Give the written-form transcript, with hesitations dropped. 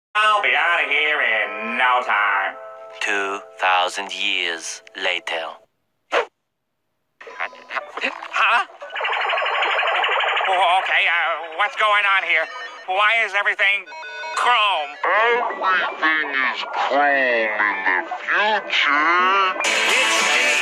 I'll be out of here in no time. 2,000 years later. Huh? Oh, okay, what's going on here? Why is everything chrome? Everything is chrome in the future. It's